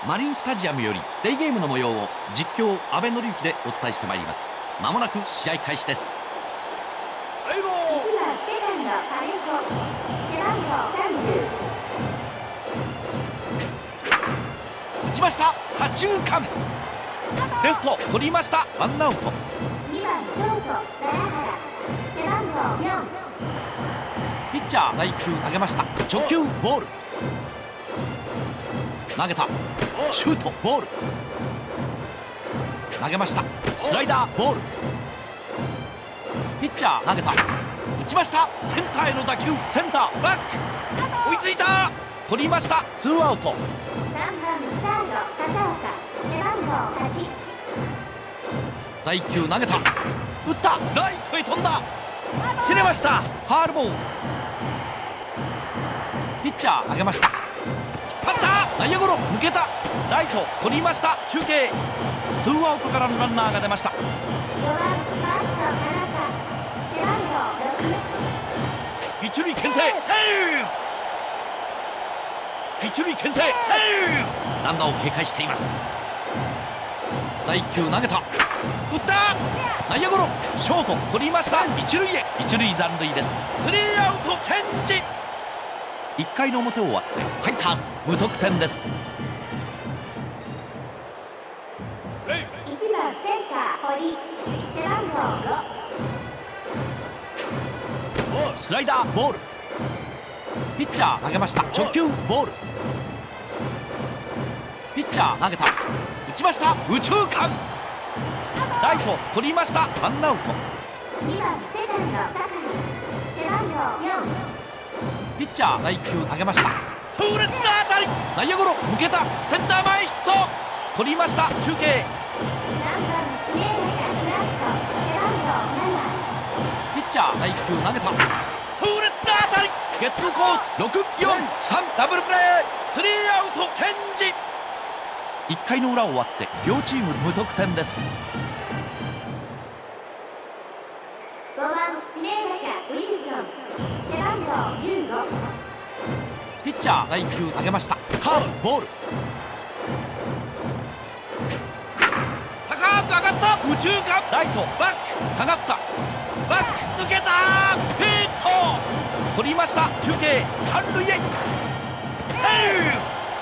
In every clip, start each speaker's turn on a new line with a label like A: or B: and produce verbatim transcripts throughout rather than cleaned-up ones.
A: マリンスタジアムよりデイゲームの模様を実況阿部紀之でお伝えしてまいります。まもなく試合開始です。打ちました。左中間レフト取りました。ワンアウト。ピッチャーだいいっ球投げました。直球ボール投げた。シュートボール投げました。スライダーボールピッチャー投げた。打ちました。センターへの打球。センターバック追いついた。取りました。ツーアウト。だいいっ球投げた。打ったライトへ飛んだ。切れました。ファールボール。ピッチャー投げました。引っ張った内野ゴロ抜けた。ライト取りました。中継ツーアウトからのランナーが出ました。一塁牽制セーフ。一塁牽制セーフ。ランナーを警戒しています。だいいっ球投げた。打った内野ゴロ。ショート取りました。一塁へ。一塁残塁です。スリーアウトチェンジ。いっかいの表終わってファイターズ無得点です。い
B: ちばんセンター堀背番号
A: ご。スライダーボールピッチャー投げました。直球ボールピッチャー投げた。打ちました。右中間ライト取りました。ワンアウト。
B: にばんセカンド高橋背番号よん。
A: ピッチャーだいいっ球投げました。痛烈な当たり内野ゴロ抜けた。センター前ヒット取りました。中継ピッチャーだいいっ球投げた。痛烈な当たりゲッツーコース。ろく、よん、さんダブルプレー。スリーアウトチェンジ。いっかいの裏終わって両チーム無得点です。
B: ごばん指名打者ウィルソン背番号じゅうご。
A: ピッチャーだいいっ球投げました。カーブボール高く上がった。右中間ライトバック下がった。バック抜けた。ヒット取りました。中継三塁へ。セーフ。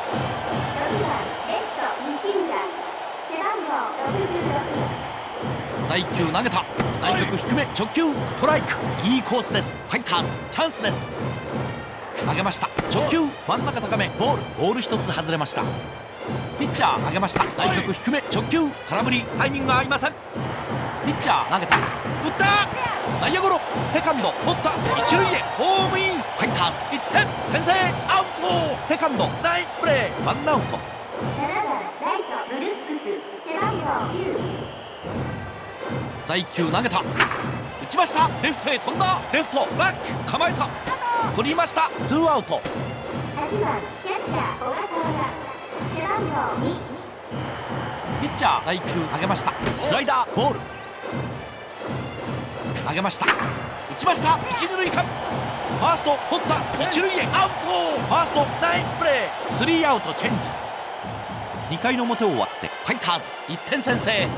A: だいいっ球投げた。内角低め直球ストライク。いいコースです。ファイターズチャンスです。投げました。直球真ん中高めボールボール一つ外れました。ピッチャー投げました。内角低め直球空振りタイミングが合いません。ピッチャー投げた。打った内野ゴロ。セカンド取った。一塁へホームイン。ファイターズいってん先制アウト。セカンドナイスプレーワンアウト。
B: ななばんライトブルックス背番号きゅう。
A: だいいっ球投げた。打ちました。レフトへ飛んだ。レフトバック構えた。取りました。ツーアウト。
B: はちばんキャッチャー小笠原背番号に。
A: ピッチャーだいいっ球投げました。スライダーボール投げました。打ちました。一二塁間ファースト取った。一塁へアウト。ファーストナイスプレー。スリーアウトチェンジ。にかいの表終わってファイターズいってん先制。
B: よ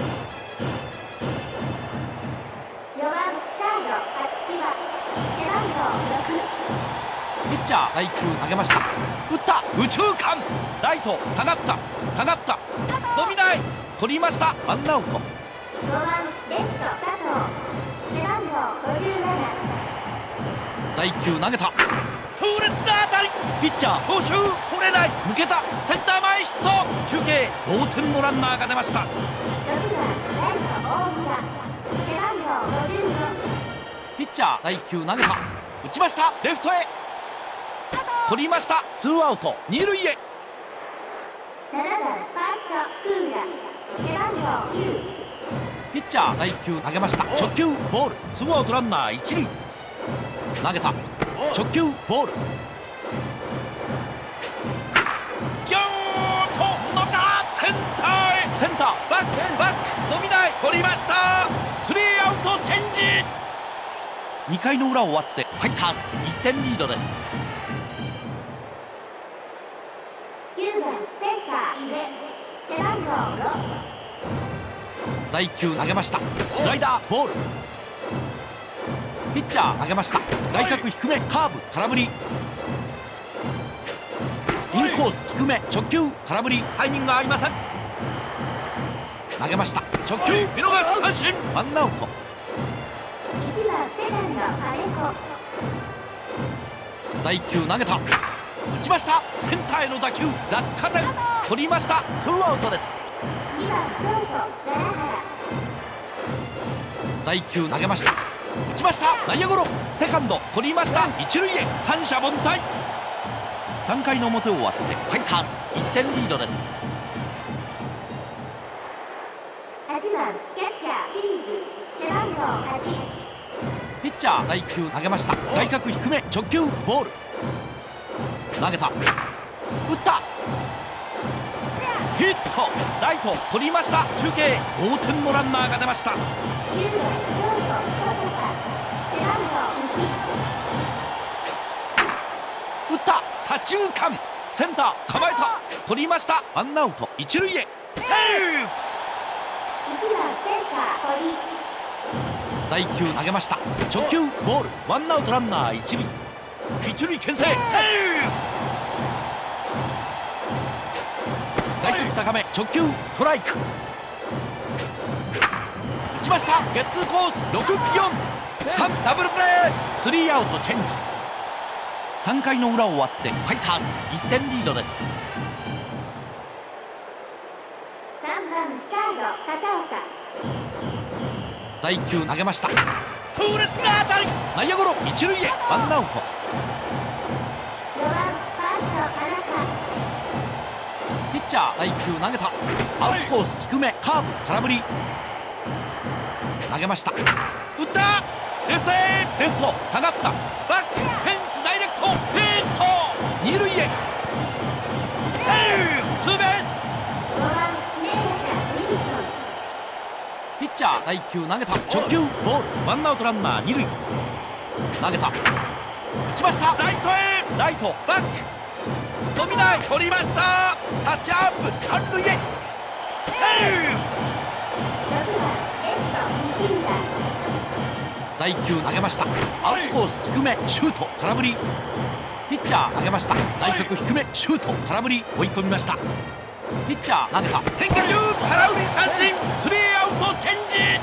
B: んばんサード秋葉背番号ろく。
A: ピッチャーだいいっ球投げました。打った右中間ライト下がった下がった伸びない取りました。ワンアウト。
B: ごばんレフト佐藤背番号ごじゅうなな。
A: だいいっ球投げた。痛烈な当たりピッチャー強襲取れない。抜けた。センター前ヒット。中継同点のランナーが出ました。
B: ろくばんライト大村背番号ごじゅうご。
A: ピッチャーだいいっ球投げた。打ちました。レフトへ取りました。ツーアウト二塁へ。
B: ななばんファーストクーラ背番号きゅう。
A: ピッチャーだいいっ球投げました。直球ボールツーアウトランナー一塁。投げた。直球ボールギョーッと伸びた。センターへ。センターバックバック伸びない取りました。スリーアウトチェンジ。にかいの裏終わってファイターズいってんリードです。
B: きゅうばんセンター井出背番号ろく。
A: だいきゅう投げました。スライダーボール。ピッチャー投げました。外角低めカーブ空振り。インコース低め直球空振り。タイミングが合いません。投げました。直球見逃し三振。ワンアウト。
B: いちばんセカンド金子。
A: だいきゅう投げた。打ちました。センターへの打球落下点。取りました。ツーアウトです。
B: にばんショート楢原。
A: だいきゅう投げました。打ちました。内野ゴロ。セカンド取りました。一塁へ三者凡退。さんかいの表終わってファイターズいってんリードです。
B: はちばんキャッチャーシリーズ背番号はち。
A: ピッチャーだいきゅう投げました。外角低め直球ボール。投げた。打ったヒット。ライト取りました。中継同点のランナーが出ました。
B: きゅうばんショート小坂背番号いち。
A: 打った左中間センター構えた。取りました。ワンアウト一塁へ。セーフ。
B: いちばんセンター堀。
A: だいきゅう投げました。直球ボール。ワンアウトランナー一塁。一塁牽制。セーフ。外角高め直球ストライク。打ちました。ゲッツーコースろくよんさんダブルプレー。スリーアウトチェンジ。さんかいの裏終わってファイターズいってんリードです。
B: さんばんサード片岡。
A: だいきゅう投げました。痛烈な当たり。内野ゴロ一塁へワンアウト。
B: よんばんファースト田中。
A: ピッチャーだいきゅう投げた。アウトコース低めカーブ空振り。投げました。打ったレフトへ。レフト下がった。バックフェンスダイレクトヒット。二塁へ。セーフ。ツーベース。
B: ごばん指名打者ウィルソン。
A: ピッチャーだいきゅう投げた。直球ボール。ワンアウトランナー二塁。投げた。打ちました。ライトへ。ライトバック飛びない。取りました。タッチアップ三塁へ。セーフ。
B: ろくばんレフト西浦。
A: だいきゅう投げました。アウトコース低めシュート空振り。ピッチャー投げました。内角低めシュート空振り。追い込みました。ピッチャー投げた。変化球空振り三振。スリーアウトチェンジ。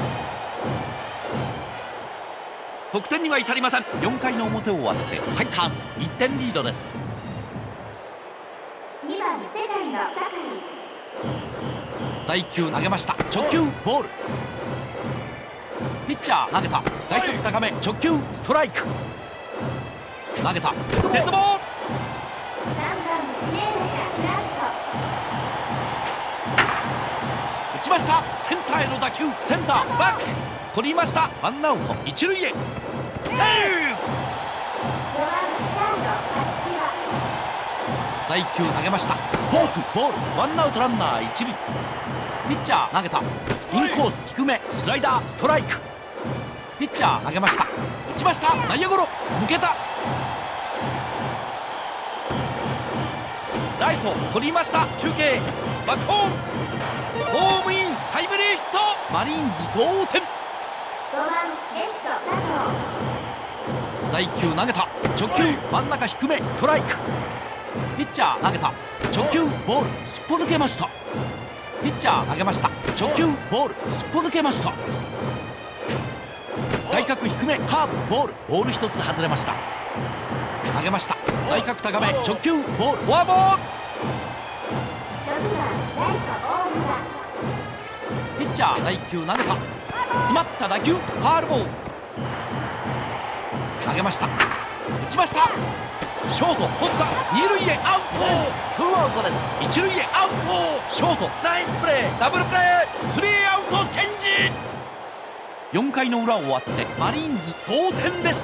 A: 得点には至りません。よんかいの表終わってファイターズいってんリードです。
B: にばんセカンド酒井。
A: だいきゅう投げました。直球ボール。ピッチャー投げた。外角高め直球ストライク。投げた。デッドボール。
B: さんばん指名打者ラスト。
A: 打ちました。センターへの打球センターバック取りました。ワンアウト一塁へ。セーフ。
B: ごばんサード松木。
A: だいきゅう投げました。フォークボール。ワンアウトランナー一塁。ピッチャー投げた。インコース低めスライダーストライク。ピッチャー投げました。打ちました。内野ゴロ抜けた。ライト取りました。中継バックホームホームインタイムリーヒット。マリーンズ同点。
B: ごばんレフト佐藤。
A: だいきゅう投げた。直球真ん中低めストライク。ピッチャー投げた。直球ボールすっぽ抜けました。ピッチャー投げました。直球ボールすっぽ抜けました。外角低めカーブボール。ボール一つ外れました。投げました。外角高め直球ボールフォアボール。
B: ろくばんライト大村。
A: ピッチャーだいきゅう投げた。詰まった打球ファールボール。投げました。打ちました。ショート取った。二塁へアウト。ツーアウトです。一塁へアウト。ショートナイスプレーダブルプレー。スリーアウトチェンジ。よんかいの裏終わってマリーンズ同点です。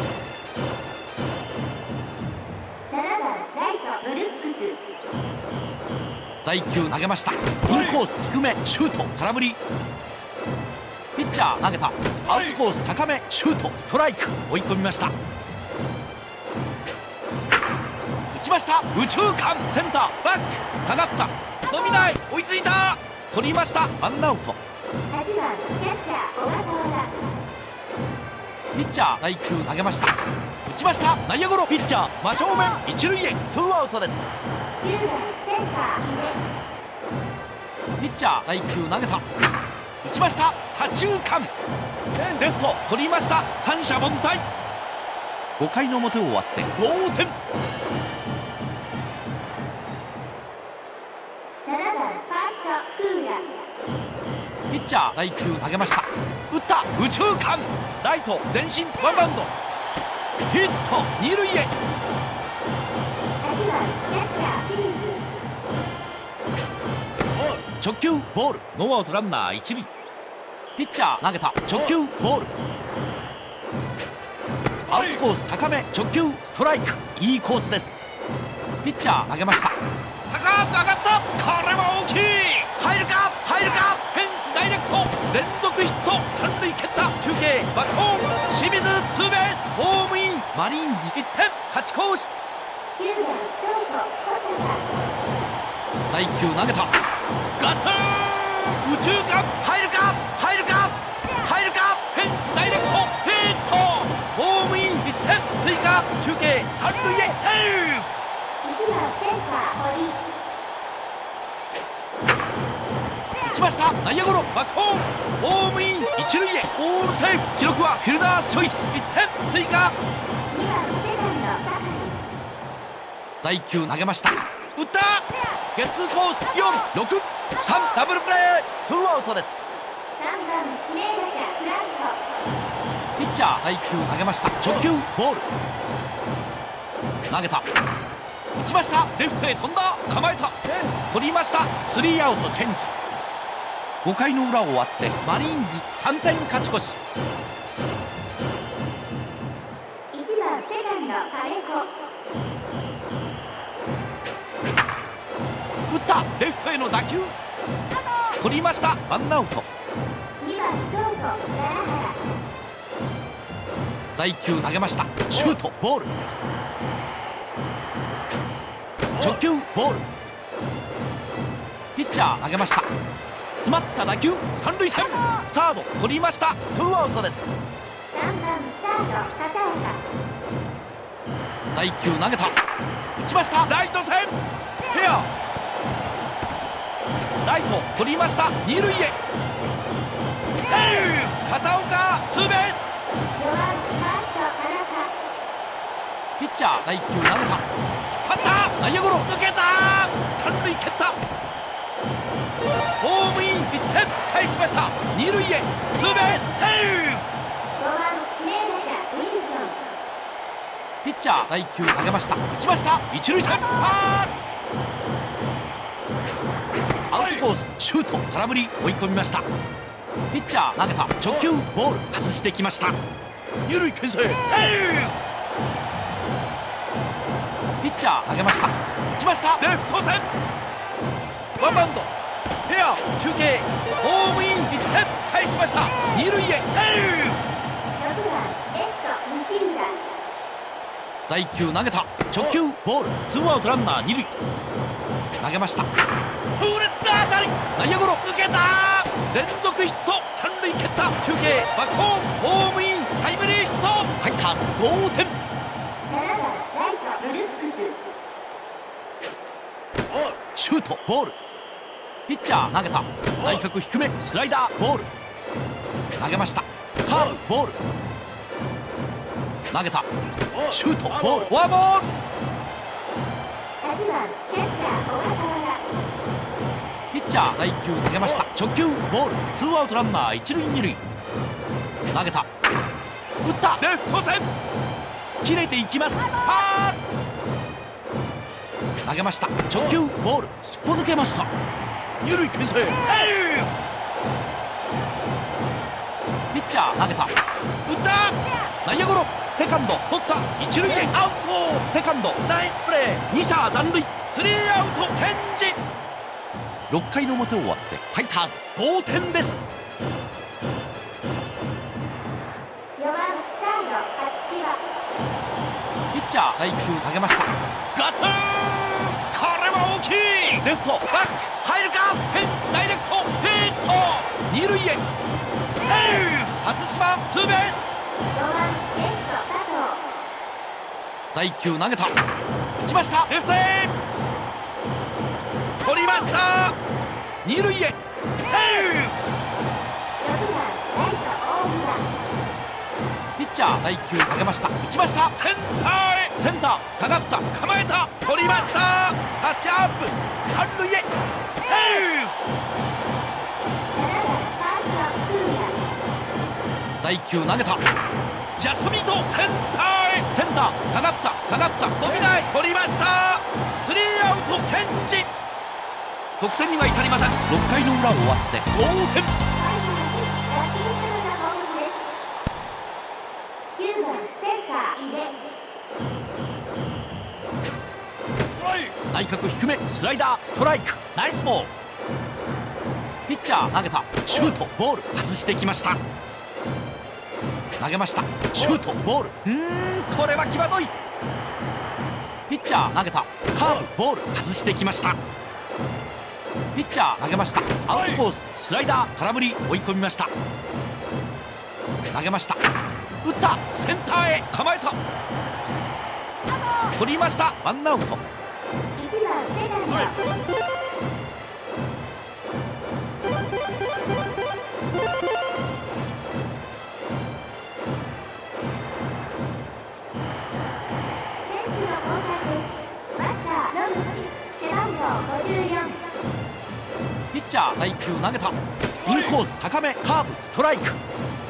B: ななばんライトブルックス。
A: だいきゅう投げました。インコース低めシュート空振り。ピッチャー投げた。アウトコース高めシュートストライク。追い込みました。打ちました。右中間センターバック下がった。伸びない。追いついた。取りました。ワンアウト。
B: はちばんキャッチャー小笠原。
A: ピッチャー大球投げました。打ちました。内野ゴロ。ピッチャー真正面一塁へ。ツーアウトです。
B: きゅうばんセンター
A: ピッチャー大球投げた。打ちました。左中間レフト取りました。三者凡退。ごかいの表を終わって同点。
B: ななばんファーストクーラー。
A: ピッチャー大球投げました。打った右中間ライト前進ワンバウンドヒット二塁へ。
B: はちばんキャッチャーフィリーズ。
A: 直球ボールノーアウトランナー一塁。ピッチャー投げた直球ボールアウトコース高め直球ストライク。いいコースです。ピッチャー投げました。高く上がった。これは大きい。入るか入るか。フェンスダイレクト連続ヒット。三塁蹴った中継バックホーム清水ツーベースホームイン。マリーンズいってん勝ち越し。
B: きゅうばんショート小坂。
A: 大球投げた。ガツン右中間入るか入るか入るか。フェンスダイレクトヒットホームインいってん追加中継三塁へセーフ。
B: いちばんセンター堀。
A: 打ちました内野ゴロバックホームホームイン一塁へオールセーフ。記録はフィルダースチョイスいってん追加。
B: にばんセカンド酒井。
A: 大球投げました。打ったゲッツーコースよんろくさんダブルプレーツーアウトです。
B: さんばん指名打者フラン
A: ピッチャー大球投げました。直球ボール投げた。打ちましたレフトへ飛んだ構えた取りました。スリーアウトチェンジ。ごかいの裏を終わってマリーンズさんてん勝ち越し。
B: ト。いちばんセカンド金子。
A: 打ったレフトへの打球取りましたワンアウト。
B: にばんショート奈良原。
A: 大球投げました。シュートボール直球ボールピッチャー投げました。詰まった打球三塁線サード取りましたツーアウトです。
B: さんばんサード片岡。
A: 大球投げた。打ちましたライト線フェアライト取りました二塁へ片岡ツーベース。
B: よんばんファースト田中。
A: ピッチャー大球投げた。引っ張った内野ゴロ抜けた三塁蹴ったホームインいってん返しました。二塁へツーベースセーフ。
B: ごばん指名打者ウィルソン。
A: ピッチャー大球投げました。打ちました一塁線パーアウトコースシュート空振り追い込みました。ピッチャー投げた直球ボール外してきました。二塁牽制セーフ。ピッチャー投げました。打ちましたレフト線ワンバウンドフェア中継ホームインいってん返しました。二塁へセーフ。
B: ろくばんレフト西浦。
A: 大球投げた直球ボールツーアウトランナー二塁投げました。強烈な当たり内野ゴロ抜けた連続ヒット三塁蹴った中継バックホームホームインタイムリーヒットファイターズ同点。
B: ななばんライトブルックス。
A: シュートボールピッチャー投げた内角低めスライダーボール投げました。カーブボール投げたシュートボールフォアボール。
B: はちばんキャッチャー小笠原。
A: ピッチャー大球投げました。直球ボールツーアウトランナー一塁二塁投げた打ったレフト線切れていきます。パー投げました直球ボールすっぽ抜けました。二塁牽制ピッチャー投げた打った内野ゴロセカンド取った一塁へアウトセカンドナイスプレー二者残塁スリーアウトチェンジ。ろっかいの表を終わってファイターズ同点です。
B: よんばんサード勝木は。
A: ピッチャー大球投げました。ガツンレフトバック入るか、フェンスダイレクトヒット、二塁へ初島ツーベース。第いっ球投げた、打ちました、レフトへ取りました、二塁へピッチャーだいいっ球投げました、打ちました、センターへ、センター下がった、構えた、取りました、タッチアップ三塁へだいいっ球投げた、ジャストミートセンターへ、センター下がった下がった伸びない、取りました、スリーアウトチェンジ、得点には至りません。ろっかいの裏を終わって同点。内角低めスライダーストライク、ナイスボール。ピッチャー投げた、シュートボール外してきました。投げました、シュートボール、うーんこれは際どい。ピッチャー投げた、カーブボール外してきました。ピッチャー投げました、アウトコーススライダー空振り追い込みました。投げました、打った、センターへ構えた、取りました、ワンアウト。ピッチャーだいいっ球投げた、インコース高めカーブストライク、打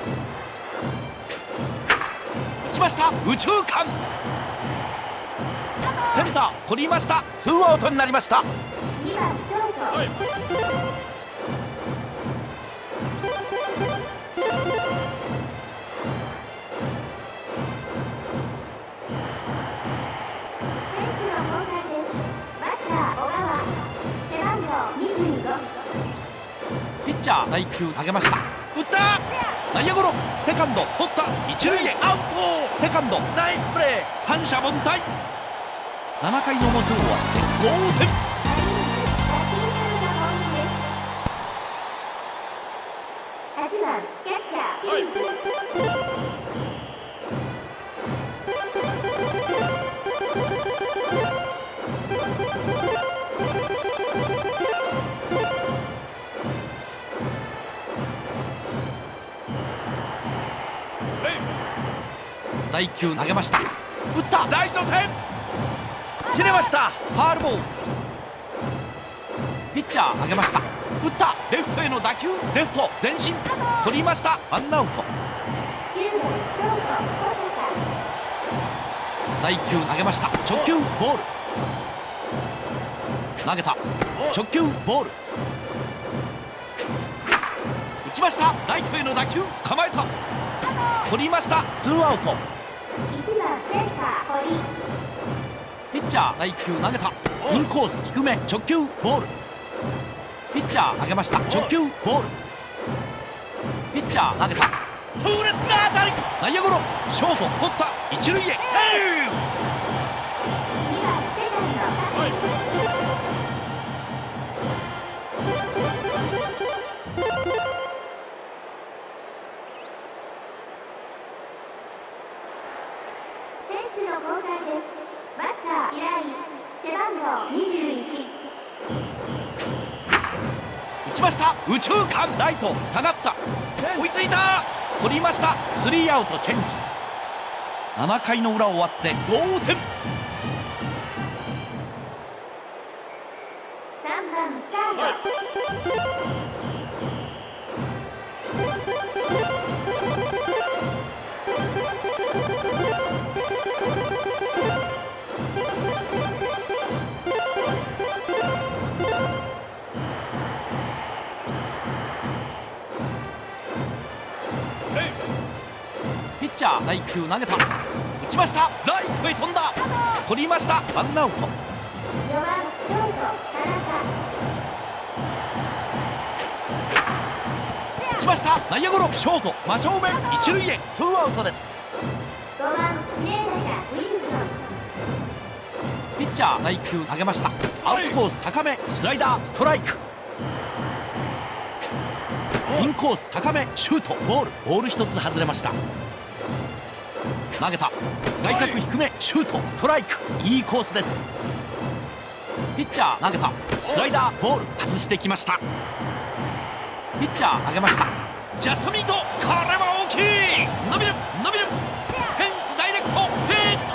A: ちました、右中間センター取りました、ツーアウトになりました。にばんショート、はい、ピッチャーだいいっ球投げました、打った、内野ゴロ、セカンド取った、一塁へアウト、セカンドナイスプレー、三者凡退。ななかいの表を終わって同点。はちばんキャッチャー、はい、だいいっ球投げました、打ったライト線切れました、ファールボール。ピッチャー投げました、打ったレフトへの打球、レフト前進取りました、ワンアウト。だいいっ球投げました、直球ボール投げた、直球ボール打ちました、ライトへの打球構えた、取りました、ツーアウト。ピッチャーだいいっ球投げた、インコース低め直球ボール、ピッチャー投げました、直球ボール、ピッチャー投げた、痛烈な当たり、内野ゴロ、ショート取った、一塁へ、打ちました、右中間ライト下がった、追いついた、取りました、スリーアウトチェンジ。ななかいの裏終わって同点。さんばんサード、ピッチャーだいいっ球投げた、打ちました、ライトへ飛んだ、取りました、ワンアウト。打ちました、内野ゴロ、ショート真正面一塁へ、ツーアウトです。ピッチャーだいいっ球投げました、 アウトコース高めスライダーストライク。インコース高めシュートボールボール一つ外れました。投げた外角低めシュートストライク。いいコースです。ピッチャー投げたスライダーボール外してきました。ピッチャー投げました。ジャストミートこれは大きい。伸びる伸びるフェンスダイレクトヒット。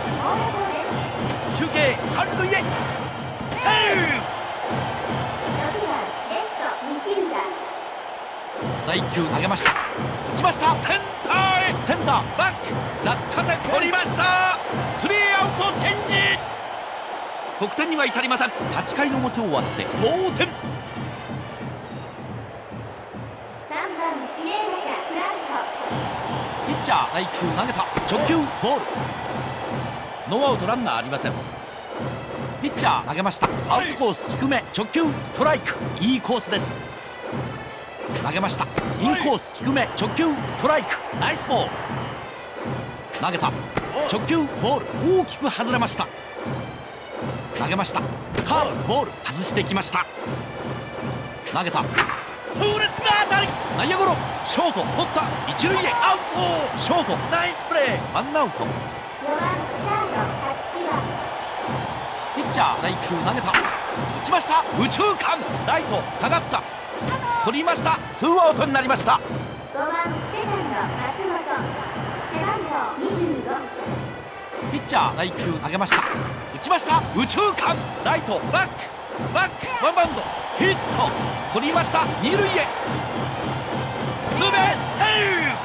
A: 中継三塁へ。大球投げました。打ちましたセンターへ。センターバック落下点取りました。スリーアウトチェンジ。得点には至りません。はちかいの表終わって同点。ピッチャー大球投げた直球ボール。ノーアウトランナーありません。ピッチャー投げました。アウトコース低め直球ストライク。いいコースです。投げました。インコース低め直球ストライク。ナイスボール。投げた直球ボール大きく外れました。投げましたカーブボール外してきました。投げた痛烈な当たり内野ゴロ。ショート取った一塁へアウト。ショートナイスプレーワンアウト。ピッチャー大球投げた打ちました右中間ライト下がった取りました。ツーアウトになりました。
B: ごばんセカンド松本背番号にじゅうご。
A: ピッチャー大球投げました打ちました右中間ライトバックバックワンバウンドヒット取りました二塁へ。ツーベースセーフ。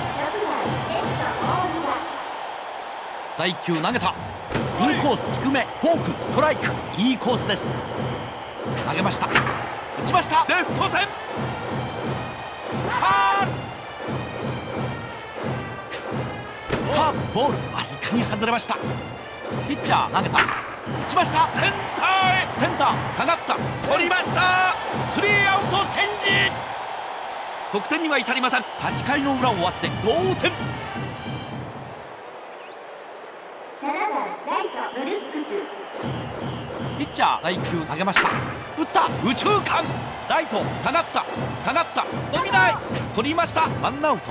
A: 大球投げたインコース低めフォークストライク。いいコースです。投げました打ちましたレフト線カーブボールわずかに外れました。ピッチャー投げた打ちましたセンターへ。センター下がった取りましたスリーアウトチェンジ。得点には至りません。はちかいの裏終わって同点。ピッチャー大球投げました。打った右中間ライト下がった下がった伸びない取りましたワンアウト。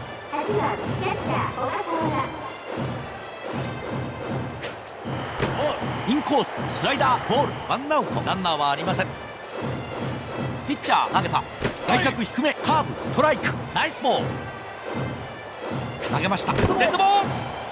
A: インコーススライダーボールワンアウトランナーはありません。ピッチャー投げた外角低めカーブストライクナイスボール。投げましたデッドボール。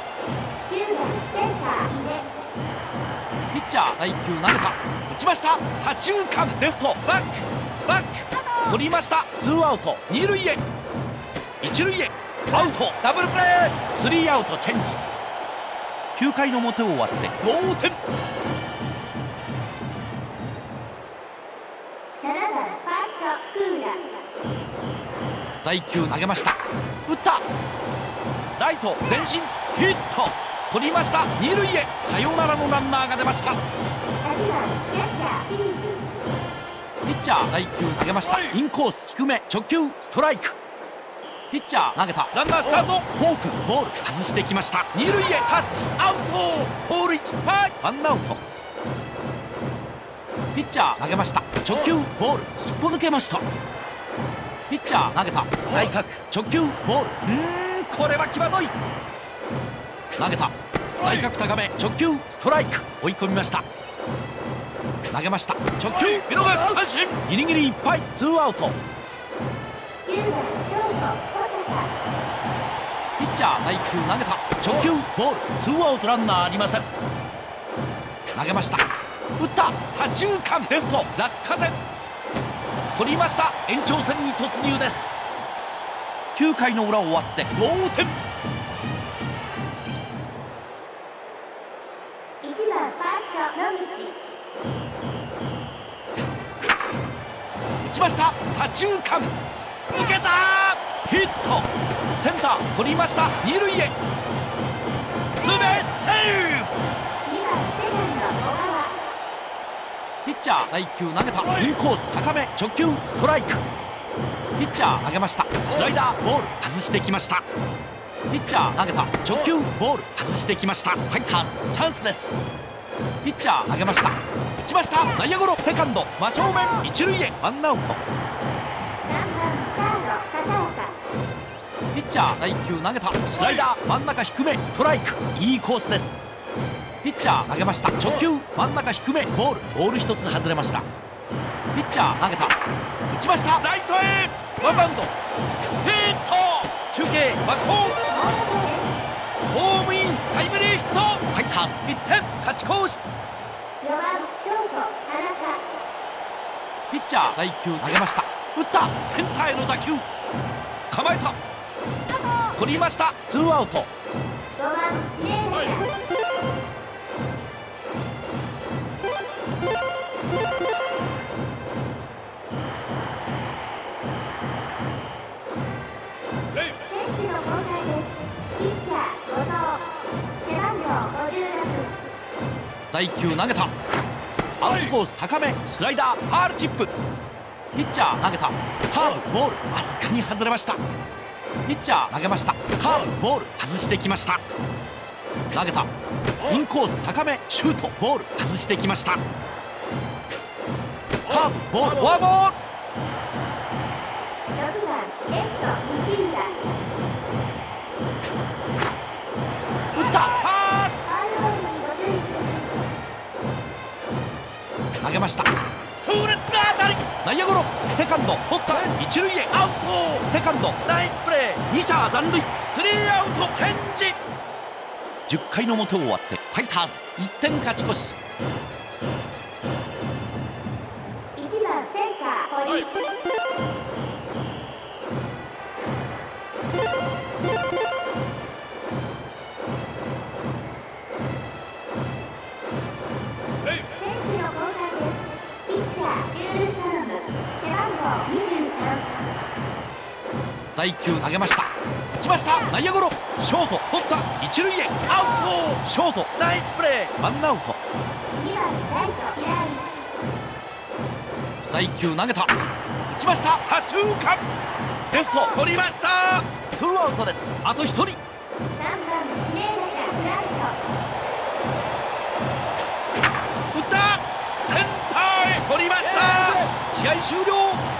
A: ピッチャー大球投げた打ちました左中間レフトバックバック取りましたツーアウト二塁へ一塁へアウトダブルプレースリーアウトチェンジ。きゅうかいの表終わって同点。大球投げました打ったライト前進ヒット取りました二塁へサヨナラのランナーが出ました。ピッチャー大球投げましたインコース低め直球ストライク。ピッチャー投げたランナースタートフォークボール外してきました二塁へタッチアウトポールいっぱいワンアウト。ピッチャー投げました直球ボールすっぽ抜けました。ピッチャー投げた内角直球ボールうーんこれは際どい。投げた内角高め直球ストライク追い込みました。投げました直球見逃し三振ギリギリいっぱいツーアウト。ピッチャー内球投げた直球ボールツーアウトランナーありません。投げました打った左中間レフト落下点取りました延長戦に突入です。きゅうかいの裏終わって同点。打ちました左中間抜けたヒットセンター取りました二塁へツーベースセーフ。ピッチャー大球投げたインコース高め直球ストライク。ピッチャー投げましたスライダーボール外してきました。ピッチャー投げた直球ボール外してきました。ファイターズチャンスです。ピッチャー投げました打打ちました。内野ゴロ、セカンド真正面、一塁へ。ワンアウト。
B: さんばんサード片岡。
A: ピッチャーだいいっ球投げた。スライダー真ん中低め、ストライク。いいコースです。ピッチャー投げました。直球真ん中低め、ボール。ボール一つ外れました。ピッチャー投げた。打ちました。ライトへ。ワンバウンド。ヒット。中継バックホーム。ホームイン。タイムリーヒット。ファイターズいってん勝ち越し。
B: よんばんショート田中。
A: ピッチャーだいいっ球投げました。打った。センターへの打球。構えた。取りました。ツーアウト。
B: ごばん指名打者。選手の交代です。ピッチャー後藤。背番号ごじゅうろく。
A: だいいっ球投げた。アウトコース高め、スライダーファールチップ。ピッチャー投げた。カーブボールわずかに外れました。ピッチャー投げました。カーブボール外してきました。投げた。インコース高め、シュートボール外してきました。カーブボールフォアボール。
B: ろくばんレフト西浦。
A: 打った。ファール。
B: ファウルボールにご注意ください。
A: 投げました。強烈な当たり。内野ゴロ、セカンド取った。一塁へアウト。セカンドナイスプレー。に者残塁。スリーアウトチェンジ。じゅっかいの表終わってファイターズいってん勝ち越し。
B: いちばんセンター堀。選手の交代です。ピッチャーユールサーム。背番号にじゅうさん。
A: だいいっ球投げました。打ちました。内野ゴロ、ショート取った。一塁へアウト。ショートナイスプレー。ワンアウト。
B: にばんライト平井。
A: だいいっ球投げた。打ちました。左中間レフト取りました。ツーアウトです。あとひとり。
B: さんばん指名打者フラント。
A: 打った。センターへ取りました。試合終了。